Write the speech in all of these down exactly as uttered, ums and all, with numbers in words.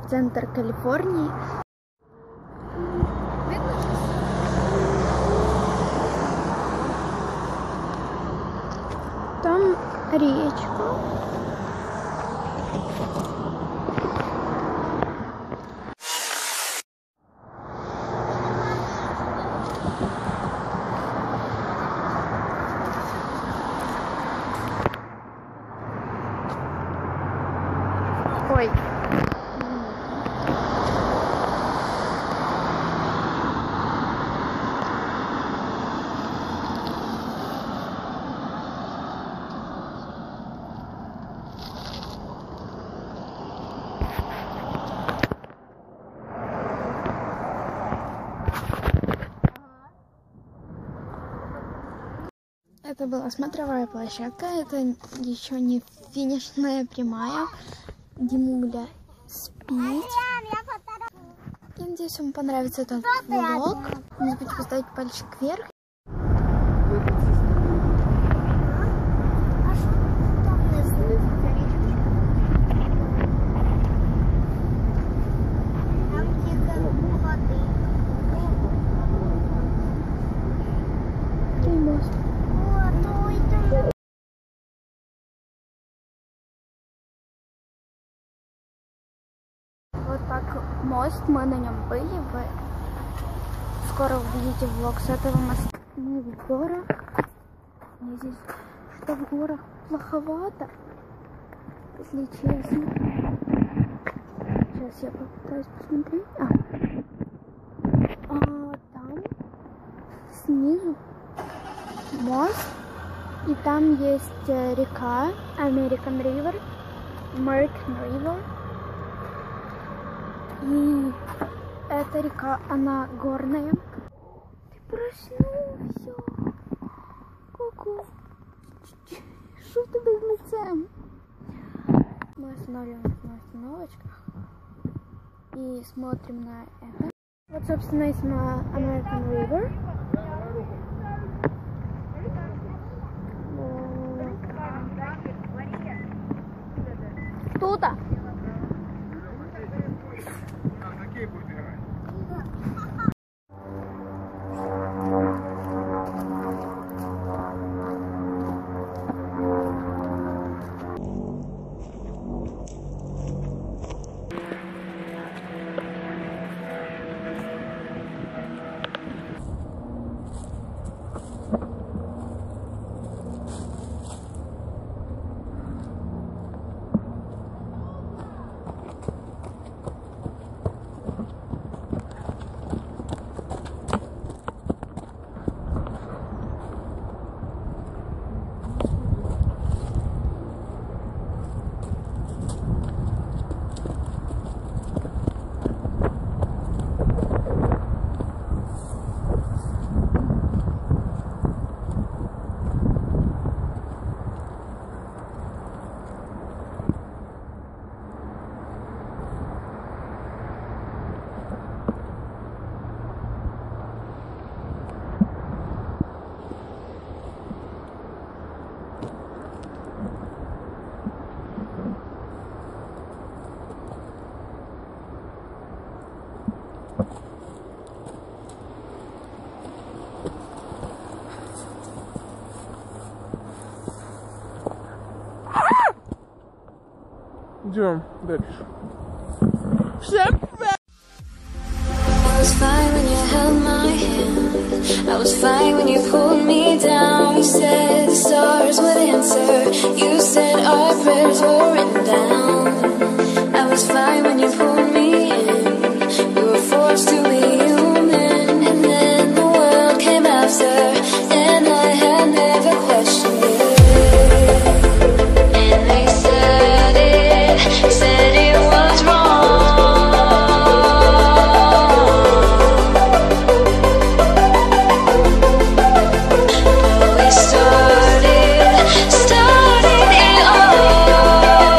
центр Калифорнии. Там речка. Ой. Это была смотровая площадка, это еще не финишная прямая. Димуля спит. Я надеюсь, вам понравится этот влог. Не забудьте поставить пальчик вверх. Вот так мост, мы на нем были. Вы скоро увидите влог с этого моста. Мы в горах. Мне здесь что в горах плоховато, если честно. Сейчас я попытаюсь посмотреть. А, а там снизу мост. И там есть река American River, American River. И эта река, она горная. Ты проснулся. Ку-ку. Что ты без лицем? Мы останавливаемся на остановочках и смотрим на это. Вот, собственно, есть American River. Тут-то. Идем дальше. I was fine when you held my hand. I was fine when you pulled me down. You said the stars would answer. You said our prayers were written down. I was fine when you pulled me in. We were forced to be human. And then the world came after. And I had never questioned it. And they said it, said it was wrong. But we started, started it all.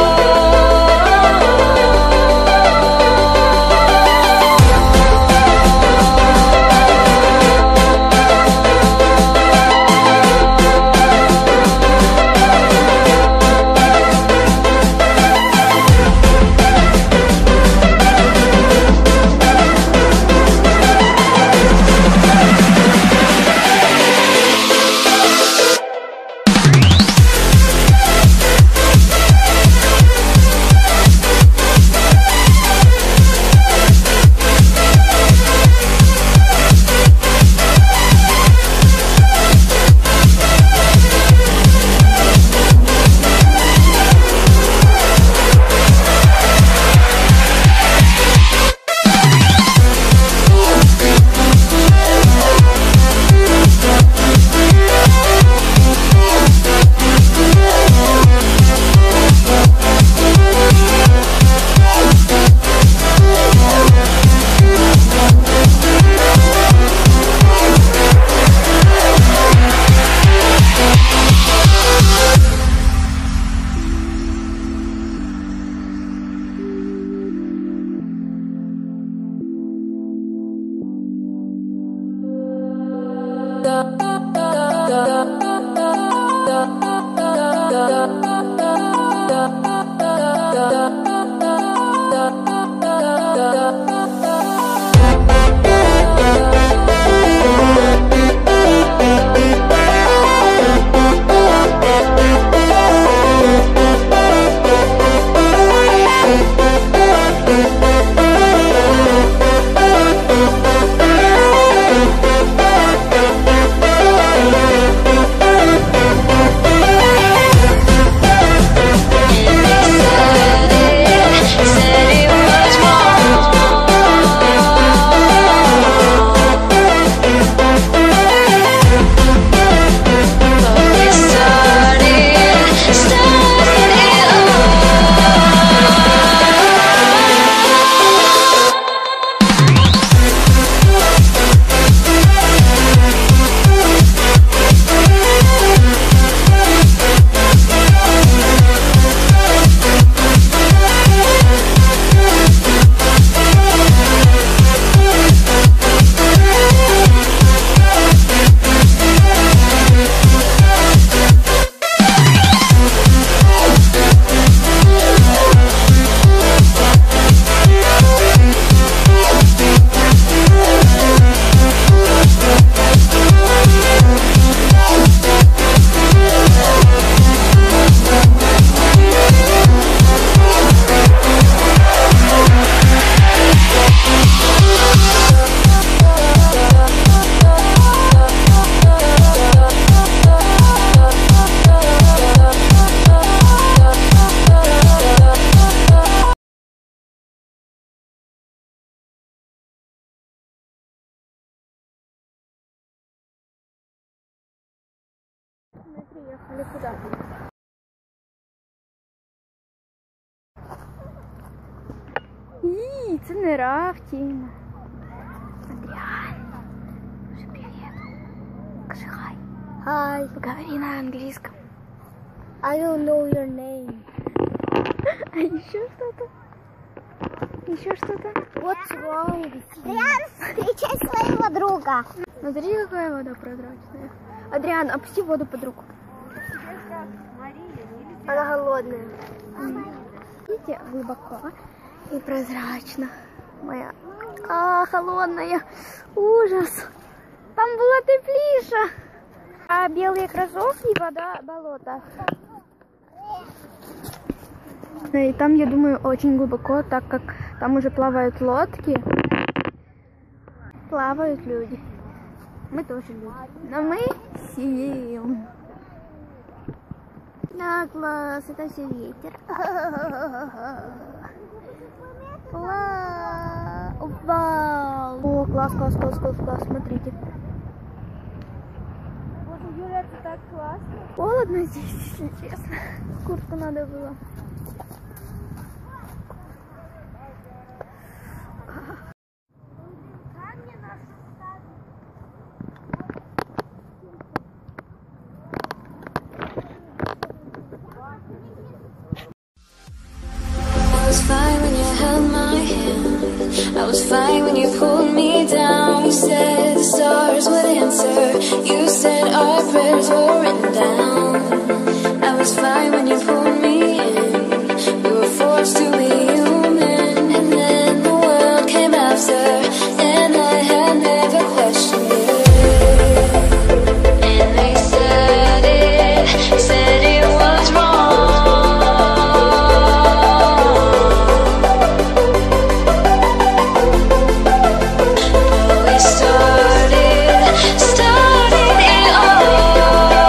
Мы приехали куда? И, это не рафтинг. Адриан, скажи привет. Скажи хай. Хай. Поговори на английском. I don't know your name. А еще что-то? Еще что-то? What's wrong with you? Адриан, встречай своего друга. Смотри, какая вода прозрачная. Адриан, опусти воду под руку. Она голодная. Видите, глубоко и прозрачно. Моя. А, холодная. Ужас. Там была теплиша. А белые кроссовки, вода, болото. И там, я думаю, очень глубоко, так как там уже плавают лодки. Плавают люди. Мы тоже люди. Но мы сидим. Да, класс, это все ветер. Вау. О, класс, класс, класс, класс, класс, смотрите. Боже, Юля, это так классно. Холодно здесь, если честно. Куртку надо было. I was fine when you held my hand. I was fine when you pulled me down. You said the stars would answer. You said our prayers were written down. I was fine when you pulled me in. We were forced to be human, and then the world came after, and I had never questioned it. And they said it, said it was wrong. Started, started it all.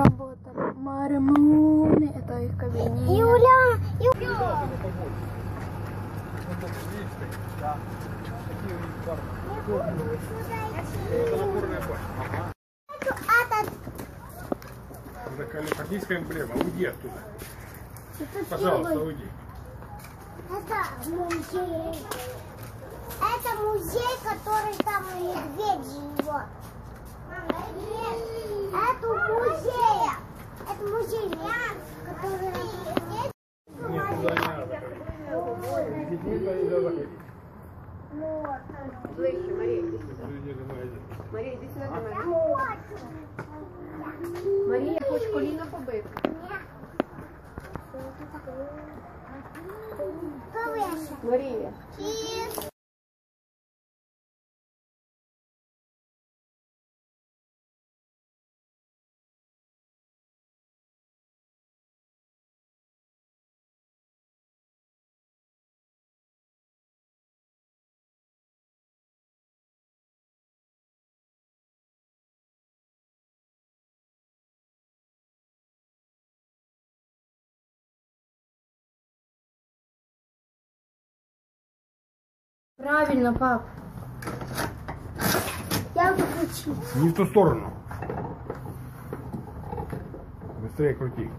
работали. Маримуны, это их кабинет. Юля! Юля! Это калифорнийская эмблема. Уйди оттуда. Пожалуйста, уйди. Это музей. Это музей, который там медведь живет. Это музей. Это музей, который... Нет, туда не надо. Детей туда нельзя заходить. Ближче, Марія, іди сюди. Марія, іди сюди до мене. Марія, хоч коліно побити. Марія. Правильно, пап. Я выключил. Не в ту сторону. Быстрее крути.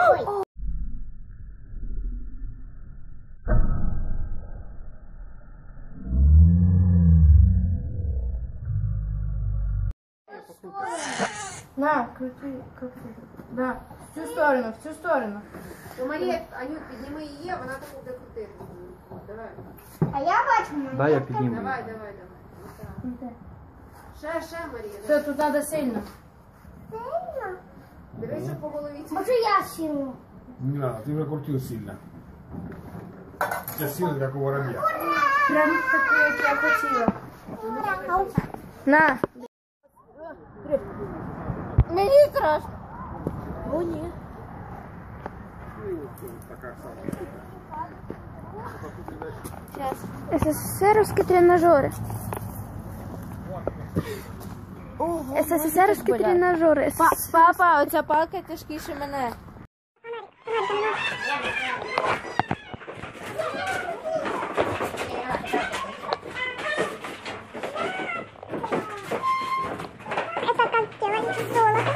На, крути, крути. Да, в цю сторону, в цю сторону. Ну, Марія, Анют, підніми її, вона там буде крутити. Давай. А я бачу. Да, я підніму. Давай, давай, давай. Ще, ще, Марія. Все, тут надо сильно. Сильно? Дивися по голові. Може я сильно? Не надо, ты уже крутил сильно. Сейчас сильно, как у воробья. Прям таку, як я хотіла. На. Мені страшно. О, ні. Такая самая. СССРовські тренажери. СССРовські тренажери. Папа, оця палка тяжкіше мене. Это как делать золото.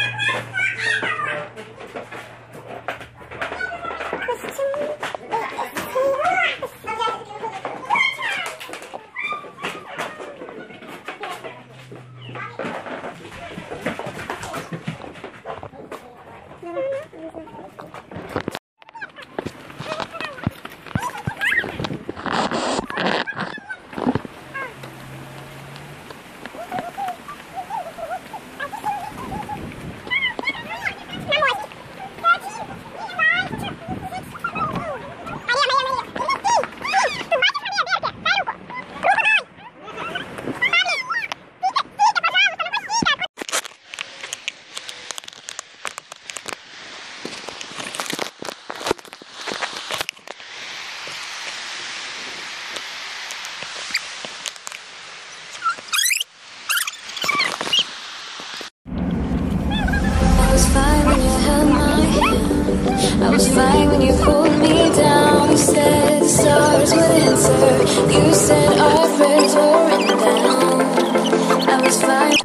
I was fine when you pulled me down. You said the stars would answer. You said our prayers were written down. I was fine.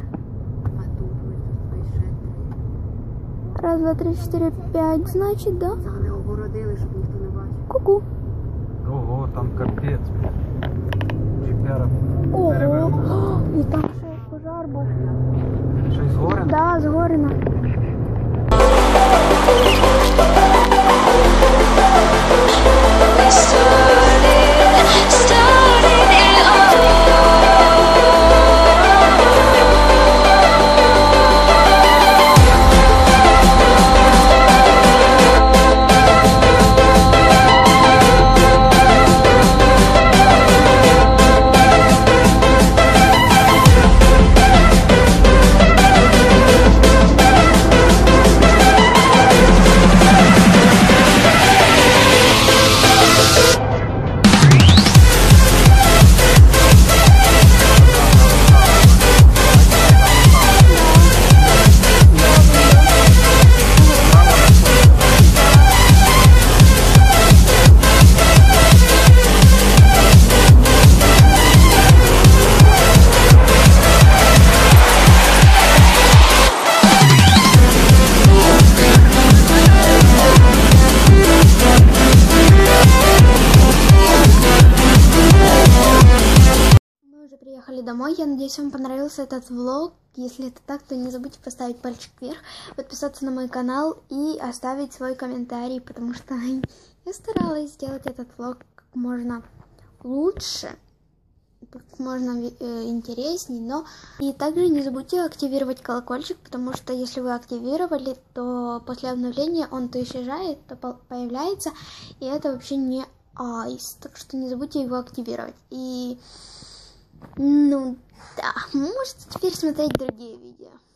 Раз, два, три, чотири, п'ять, значить, да? Це вони огородили, щоб ніхто не бачив. Ку-ку. Ого, там капець. Чіпляра. Ого. І там ще пожар був. Щось згорено? Да, згорено. We started, started it all. домой. Я надеюсь, вам понравился этот влог. Если это так, то не забудьте поставить пальчик вверх, подписаться на мой канал и оставить свой комментарий, потому что я старалась сделать этот влог как можно лучше, как можно э, интересней, но и также не забудьте активировать колокольчик, потому что если вы активировали, то после обновления он то исчезает, то появляется, и это вообще не айс, так что не забудьте его активировать. И ну да, можете теперь смотреть другие видео.